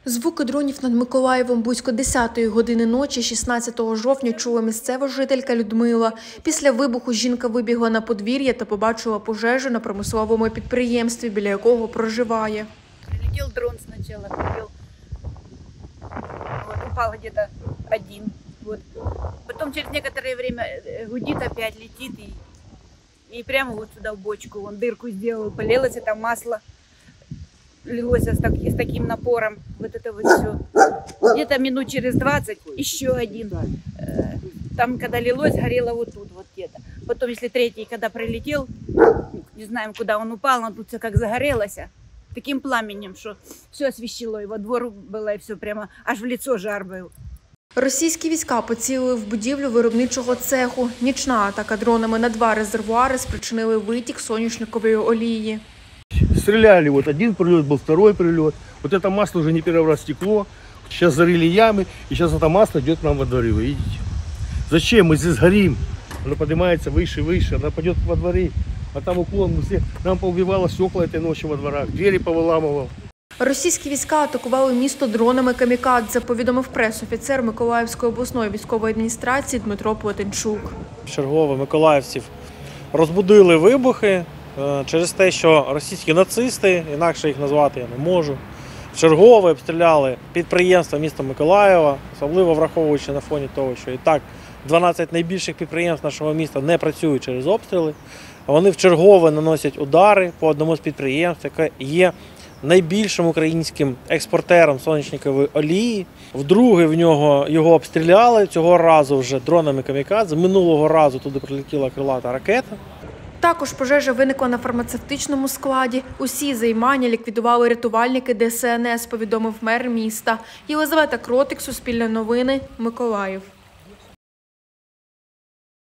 Звуки дронів над Миколаєвом близько 10-ї години ночі 16 жовтня чула місцева жителька Людмила. Після вибуху жінка вибігла на подвір'я та побачила пожежу на промисловому підприємстві, біля якого проживає. Прилетел дрон сначала, упал где-то один. Потом через некоторое время гудит, опять летит и прямо вот сюда в бочку. Он дырку сделал, полилось это масло. Лилось с таким напором, вот это вот все. Где-то минут через 20 еще один. Там, когда лилось, горело вот тут вот где-то. Потом, если третий, когда прилетел, не знаем, куда он упал, но тут все как загорелось. Таким пламенем, что все освещало, и во двор было, и все прямо, аж в лицо жар был. Російські війська поцілили в будівлю виробничого цеху. Нічна атака дронами на 2 резервуари спричинили витік соняшникової олії. Стреляли, вот один прилет был, второй прилет. Вот это масло уже не первый раз стекло. Сейчас зарыли ямы, и сейчас это масло идет к нам во дворе, вы видите? Зачем? Мы здесь горим. Оно поднимается выше и выше, оно пойдет во дворе. А там уклон, нам поубивало стекла этой ночью во дворах, двери повыламывал. Російські війська атакували місто дронами камікадзе, повідомив прес-офіцер Миколаївської обласної військової адміністрації Дмитро Плетенчук. Чергово миколаївців розбудили вибухи через те, що російські нацисти, інакше їх назвати я не можу, чергово обстріляли підприємства міста Миколаєва, особливо враховуючи на фоні того, що і так 12 найбільших підприємств нашого міста не працюють через обстріли. Вони вчергове наносять удари по одному з підприємств, яке є найбільшим українським експортером соняшникової олії. Вдруге його обстріляли, цього разу вже дронами камікадзе. Минулого разу туди прилетіла крилата ракета. Також пожежа виникла на фармацевтичному складі. Усі займання ліквідували рятувальники ДСНС, повідомив мер міста. Єлизавета Кротик, Суспільне новини, Миколаїв.